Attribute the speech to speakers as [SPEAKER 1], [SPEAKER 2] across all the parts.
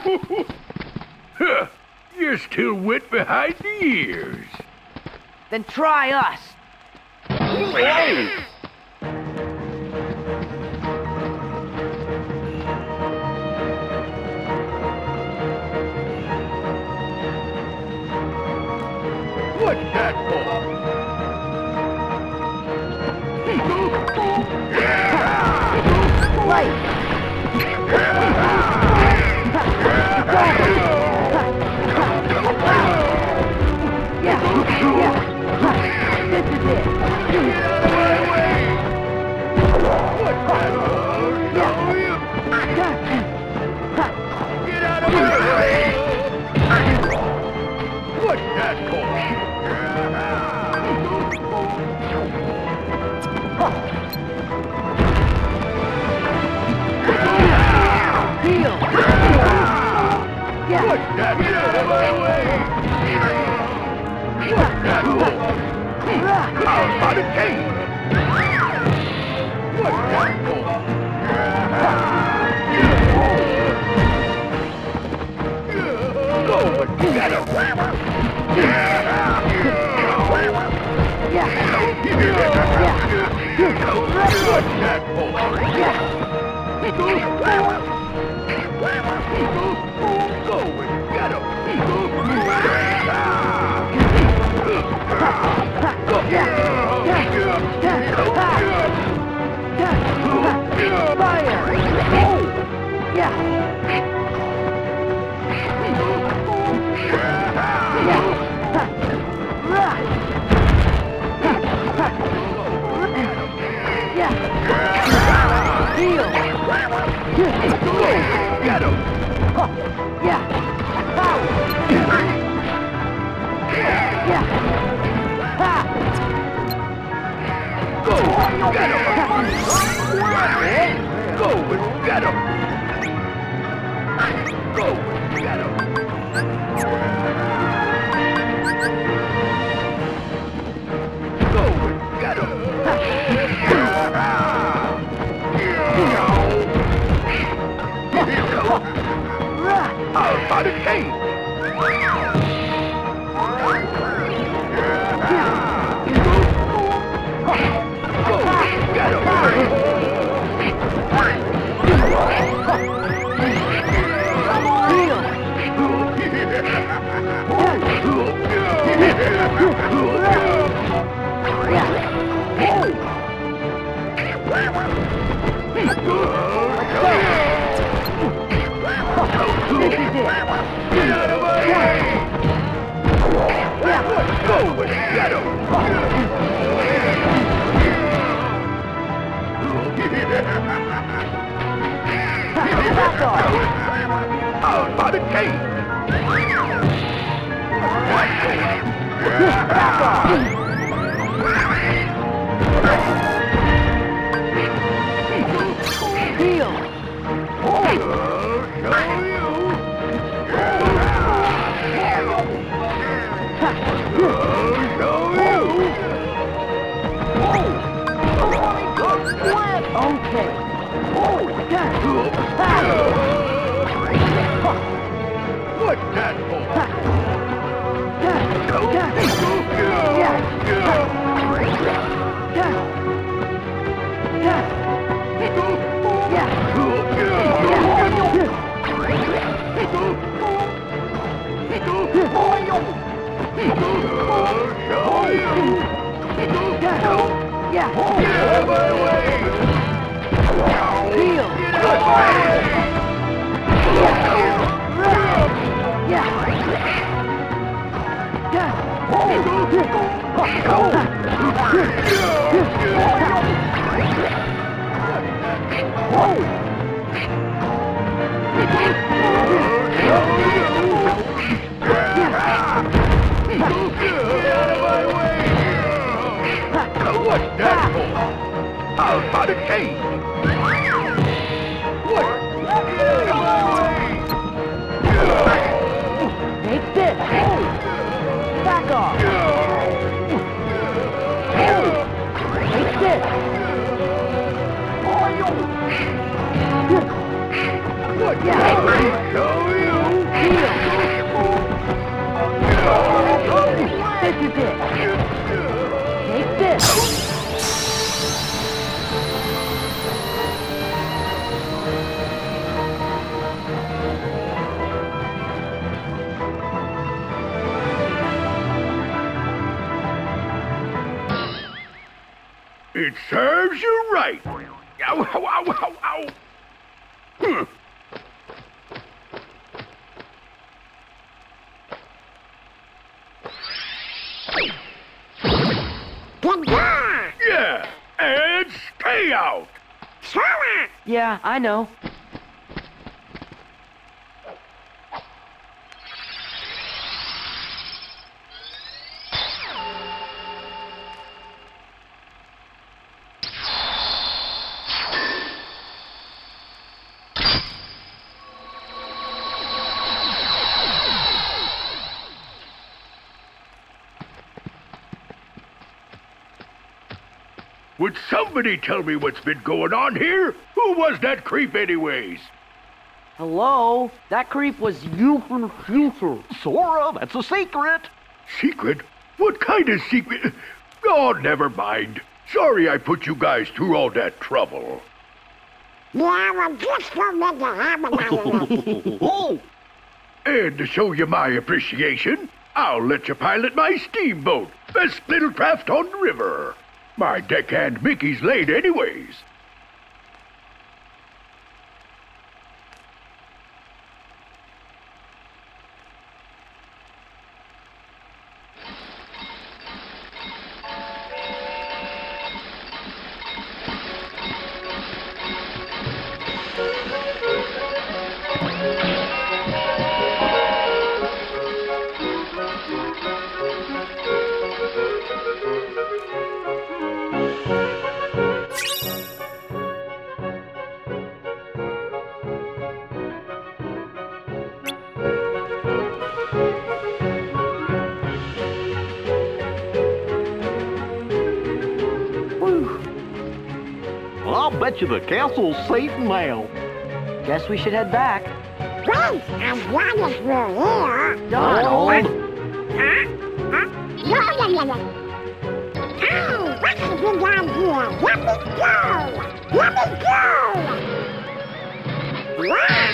[SPEAKER 1] Huh, you're still wet behind the ears.
[SPEAKER 2] Then try us.
[SPEAKER 1] What's that for?
[SPEAKER 2] Right. Yeah. This is it.
[SPEAKER 1] What's that for? Get out of my way! What's that for?
[SPEAKER 2] Deal. Yeah.
[SPEAKER 1] What's that? Get out of my way! What's that for? I'll fight again! What's that for? Go and get him! What's that for? Go and get him! Get him! Go get him! Go and get him! Go and get him! Go and get him! I'll fight again! Go get him! Get out of my way! Go and get him! I'll fight again!
[SPEAKER 2] Deal. Okay.
[SPEAKER 1] What's that for?
[SPEAKER 2] Yeah.
[SPEAKER 1] Get out of my way!
[SPEAKER 2] Deal.
[SPEAKER 1] Get out of my way! What's that for? I'll fight again! What? Get out of my way!
[SPEAKER 2] Take this. Back off. Take this.
[SPEAKER 1] What?
[SPEAKER 2] Yeah.
[SPEAKER 1] Show you! Serves you right. Ow, ow, ow, ow, ow. Yeah, and stay out.
[SPEAKER 2] Yeah, I know.
[SPEAKER 1] Would somebody tell me what's been going on here? Who was that creep anyways?
[SPEAKER 2] Hello? That creep was you from the future.
[SPEAKER 3] Sora, that's a secret.
[SPEAKER 1] Secret? What kind of secret? Oh, never mind. Sorry I put you guys through all that trouble.
[SPEAKER 3] Oh,
[SPEAKER 1] And to show you my appreciation, I'll let you pilot my steamboat. Best little craft on the river. My deckhand Mickey's late anyways.
[SPEAKER 3] I'll bet you the castle's safe now.
[SPEAKER 2] Guess we should head back.
[SPEAKER 4] Well, as long as we're here.
[SPEAKER 2] Donald!
[SPEAKER 4] Oh, what's the big idea? Let me go! Let me go! What?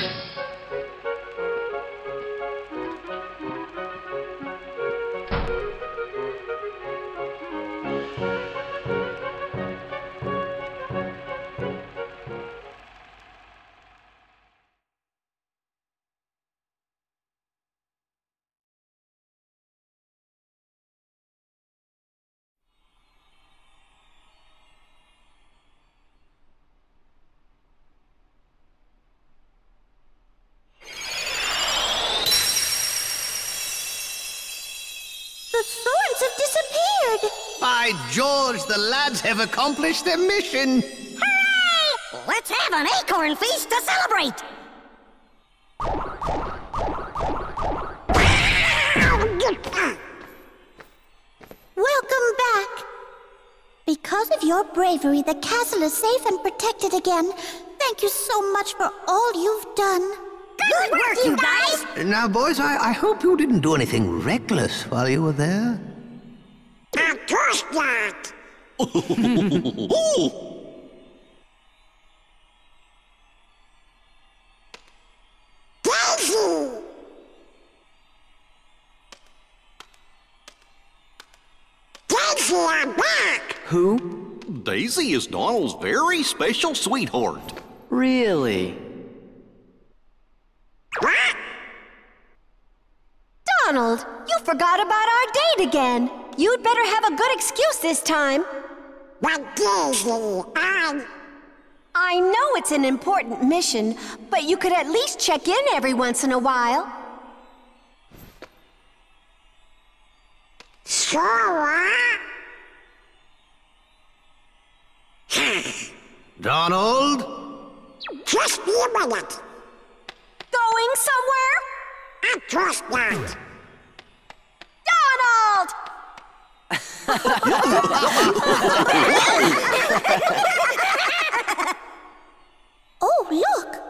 [SPEAKER 5] The thorns have disappeared!
[SPEAKER 6] By George, the lads have accomplished their mission.
[SPEAKER 5] Hooray! Let's have an acorn feast to celebrate! Welcome back! Because of your bravery, the castle is safe and protected again. Thank you so much for all you've done. Good work, you guys!
[SPEAKER 6] Now, boys, I hope you didn't do anything reckless while you were there.
[SPEAKER 4] Of course not. Daisy! Daisy, I'm back!
[SPEAKER 2] Who?
[SPEAKER 3] Daisy is Donald's very special sweetheart.
[SPEAKER 2] Really?
[SPEAKER 4] What?
[SPEAKER 5] Donald, you forgot about our date again. You'd better have a good excuse this time.
[SPEAKER 4] But Daisy,
[SPEAKER 5] I know it's an important mission, but you could at least check in every once in a while.
[SPEAKER 4] Sora?
[SPEAKER 6] Donald?
[SPEAKER 4] Just be a minute.
[SPEAKER 5] Going somewhere?
[SPEAKER 4] Of course not.
[SPEAKER 5] Donald! Oh, look!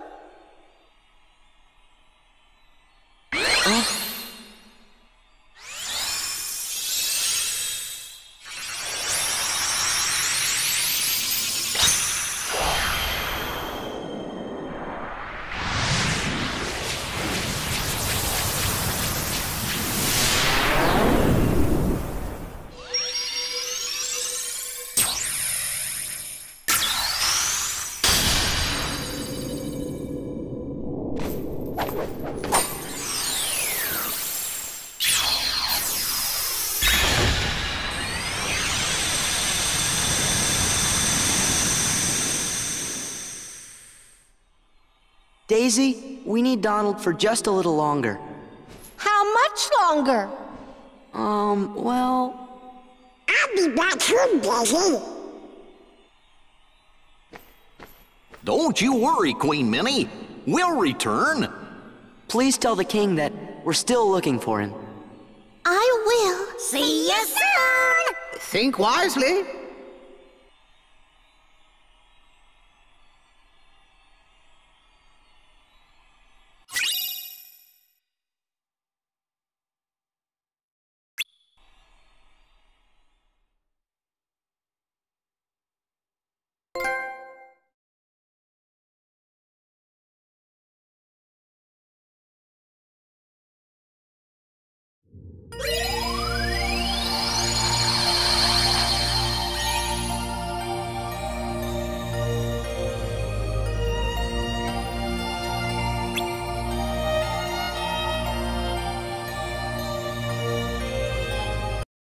[SPEAKER 2] Daisy, we need Donald for just a little longer.
[SPEAKER 7] How much longer?
[SPEAKER 2] Well...
[SPEAKER 4] I'll be back soon, Daisy.
[SPEAKER 3] Don't you worry, Queen Minnie. We'll return.
[SPEAKER 2] Please tell the king that we're still looking for him.
[SPEAKER 5] I will.
[SPEAKER 7] See you soon!
[SPEAKER 6] Think wisely.